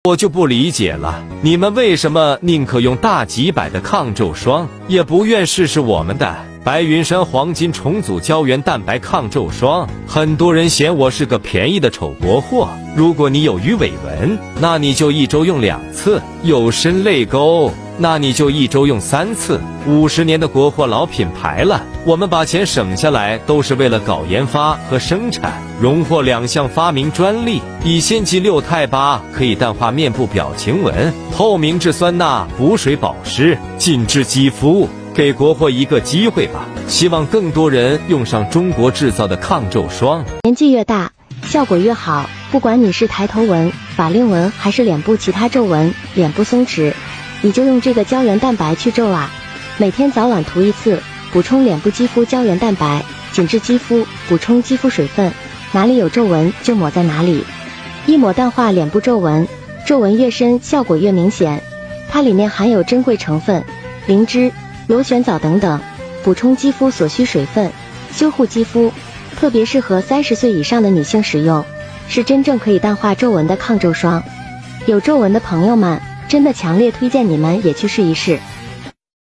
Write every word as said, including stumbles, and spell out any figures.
我就不理解了，你们为什么宁可用大几百的抗皱霜，也不愿试试我们的白云山黄金重组胶原蛋白抗皱霜？很多人嫌我是个便宜的丑国货。如果你有鱼尾纹，那你就一周用两次；有深泪沟，那你就一周用三次。五十年的国货老品牌了，我们把钱省下来都是为了搞研发和生产，荣获两项发明专利。乙酰基六肽八可以淡化面部表情纹，透明质酸钠补水保湿，紧致肌肤。给国货一个机会吧，希望更多人用上中国制造的抗皱霜。 年纪越大，效果越好。不管你是抬头纹、法令纹还是脸部其他皱纹，脸部松弛，你就用这个胶原蛋白去皱啊！每天早晚涂一次，补充脸部肌肤胶原蛋白，紧致肌肤，补充肌肤水分，哪里有皱纹就抹在哪里，一抹淡化脸部皱纹，皱纹越深效果越明显。它里面含有珍贵成分灵芝、螺旋藻等等，补充肌肤所需水分，修护肌肤，特别适合三十岁以上的女性使用，是真正可以淡化皱纹的抗皱霜。有皱纹的朋友们，真的强烈推荐你们也去试一试。